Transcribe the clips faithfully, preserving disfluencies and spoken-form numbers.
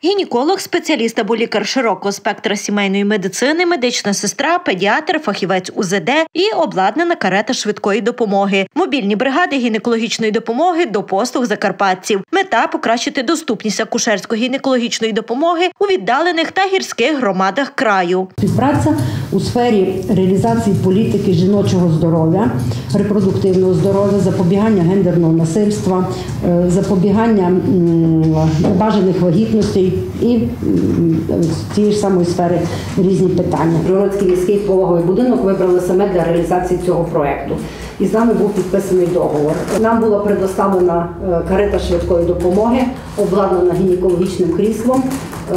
Гінеколог, спеціаліст або лікар широкого спектра сімейної медицини, медична сестра, педіатр, фахівець у зет де і обладнана карета швидкої допомоги. Мобільні бригади гінекологічної допомоги до послуг закарпатців. Мета – покращити доступність акушерсько-гінекологічної допомоги у віддалених та гірських громадах краю. Співпраця у сфері реалізації політики жіночого здоров'я, репродуктивного здоров'я, запобігання гендерного насильства, запобігання небажаних вагітностей і з цієї ж самої сфери різні питання. Жородський міський пологовий будинок вибрали саме для реалізації цього проєкту. І з нами був підписаний договор. Нам була предоставлена карета швидкої допомоги, обладнана гінекологічним кріслом,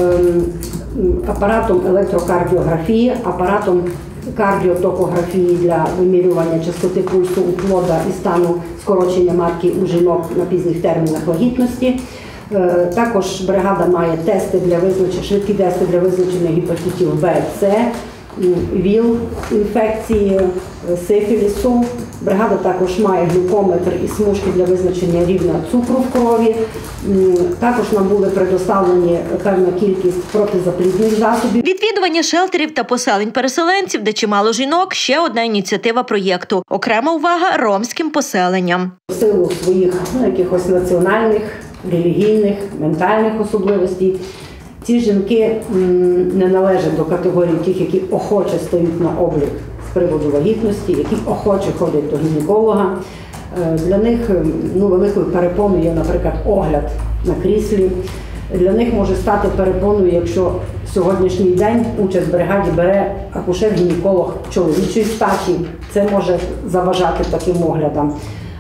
апаратом електрокардіографії, апаратом кардіотокографії для вимірювання частоти пульсу у плода і стану скорочення матки у жінок на пізніх термінах вагітності. Також бригада має тести для визначення, швидкі тести для визначення гепатитів Б, С, ВІЛ, інфекції, сифілісу. Бригада також має глюкометр і смужки для визначення рівня цукру в крові. Також нам були предоставлені певна кількість протизаплідних засобів. Відвідування шелтерів та поселень переселенців, де чимало жінок – ще одна ініціатива проєкту. Окрема увага – ромським поселенням. В силу своїх ну, якихось національних, релігійних, ментальних особливостей ці жінки не належать до категорії тих, які охоче стають на облік з приводу вагітності, які охоче ходять до гінеколога. Для них ну, великою перепоною є, наприклад, огляд на кріслі. Для них може стати перепоною, якщо сьогоднішній день участь в бригаді бере акушер-гінеколог чоловічої статі. Це може заважати таким оглядам.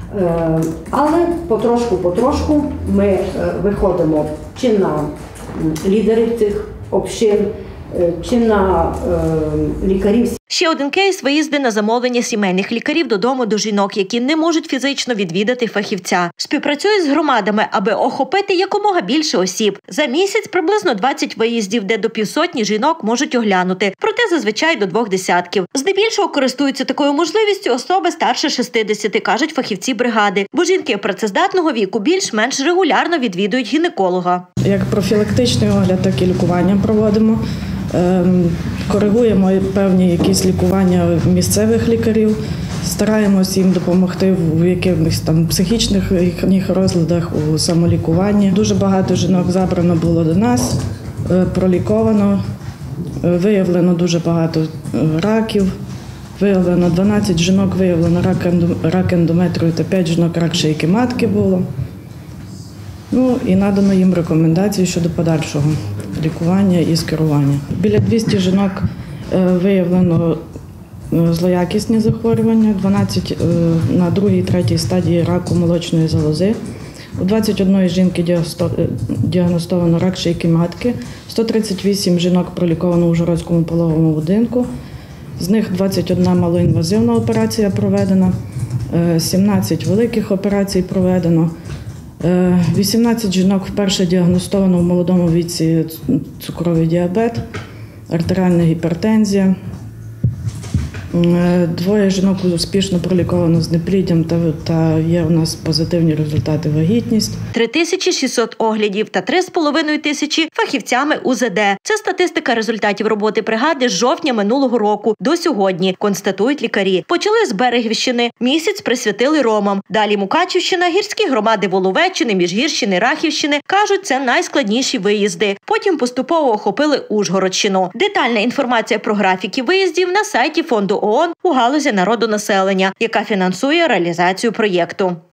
Але потрошку-потрошку ми виходимо чи на лідерів цих общин, чи на е, лікарів. Ще один кейс – виїзди на замовлення сімейних лікарів додому до жінок, які не можуть фізично відвідати фахівця. Співпрацює з громадами, аби охопити якомога більше осіб. За місяць приблизно двадцять виїздів, де до півсотні жінок можуть оглянути, проте зазвичай до двох десятків. Здебільшого користуються такою можливістю особи старше шістдесяти, кажуть фахівці бригади, бо жінки працездатного віку більш-менш регулярно відвідують гінеколога. Як профілактичний огляд, так і лікування проводимо. Коригуємо певні якісь лікування місцевих лікарів, стараємось їм допомогти в якихось там психічних їхніх розладах, у самолікуванні. Дуже багато жінок забрано було до нас, проліковано, виявлено дуже багато раків, виявлено дванадцять жінок, виявлено рак ендометрію та п'ять жінок рак шийки матки було. Ну і надано їм рекомендації щодо подальшого лікування і скерування. Біля двохсот жінок виявлено злоякісні захворювання, дванадцять на другій, третій стадії раку молочної залози. У двадцять одної жінки діагностовано рак шийки матки, сто тридцять вісім жінок проліковано у Ужгородському пологовому будинку, з них двадцять одна малоінвазивна операція проведена, сімнадцять великих операцій проведено. вісімнадцять жінок вперше діагностовано в молодому віці цукровий діабет, артеріальна гіпертензія. Двоє жінок успішно проліковано з непліддям та є у нас позитивні результати вагітність. три тисячі шістсот оглядів та три з половиною тисячі фахівцями у зет де. Це статистика результатів роботи бригади з жовтня минулого року до сьогодні, констатують лікарі. Почали з Берегівщини, місяць присвятили ромам. Далі Мукачівщина, гірські громади Воловеччини, Міжгірщини, Рахівщини. Кажуть, це найскладніші виїзди. Потім поступово охопили Ужгородщину. Детальна інформація про графіки виїздів на сайті фонду ООН у галузі народонаселення, яка фінансує реалізацію проєкту.